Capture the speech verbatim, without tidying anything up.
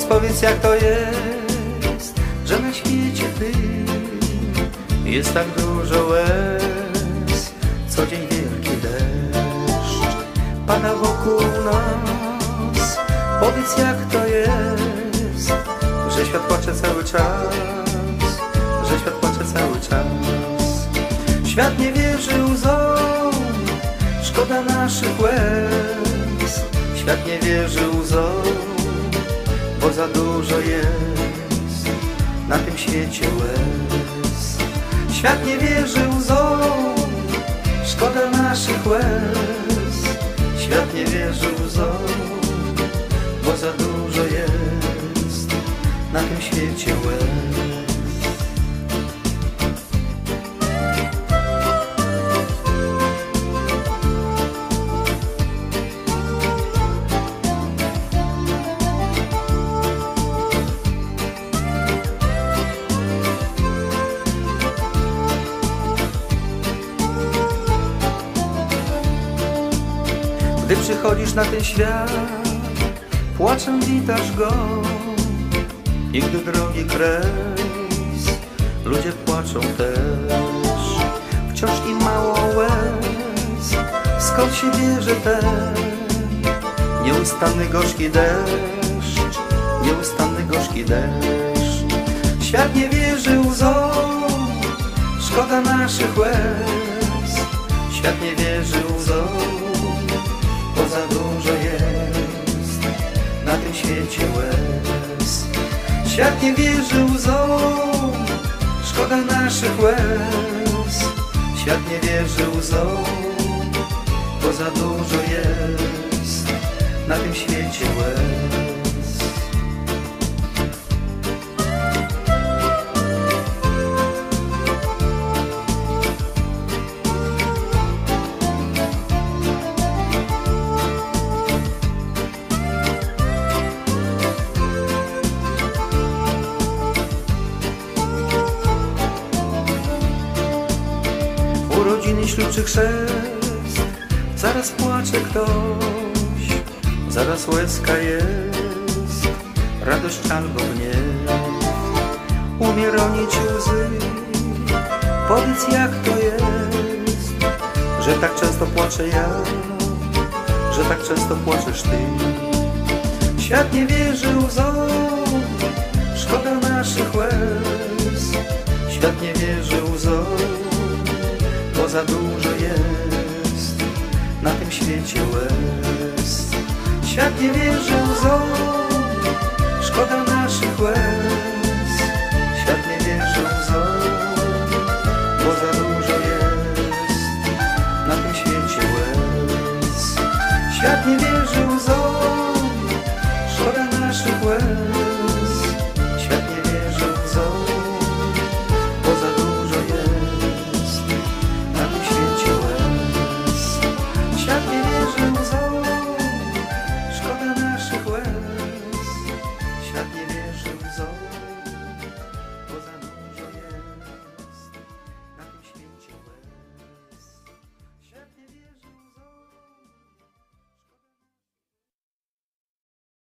powiedz jak to jest, że na świecie tym jest tak dużo łez. Co dzień wielki deszcz pada wokół nas. Powiedz jak to jest, że świat płacze cały czas, że świat płacze cały czas. Świat nie wierzy łzom, szkoda naszych łez. Świat nie wierzy łzom, bo za dużo jest na tym świecie łez. Świat nie wierzy łzom, szkoda naszych łez. Świat nie wierzy łzom, bo za dużo jest na tym świecie łez. Gdy przychodzisz na ten świat, płaczem witasz go. I gdy drogi kres, ludzie płaczą też. Wciąż im mało łez, skąd się bierze ten nieustanny gorzki deszcz, nieustanny gorzki deszcz. Świat nie wierzy łzom, szkoda naszych łez. Świat nie wierzy łzom, bo za dużo jest na tym świecie łez. Świat nie wierzy łzom, szkoda naszych łez. Świat nie wierzy łzom, bo za dużo jest na tym świecie łez. Urodziny, ślub czy chrzest, zaraz płacze ktoś, zaraz łezka jest, radość albo gniew. Umie ronić łzy, powiedz jak to jest, że tak często płaczę ja, że tak często płaczesz ty. Świat nie wierzy łzom, szkoda naszych łez. Świat nie wierzy łzom, bo za dużo jest na tym świecie łez. Świat nie wierzy łzom, szkoda naszych łez.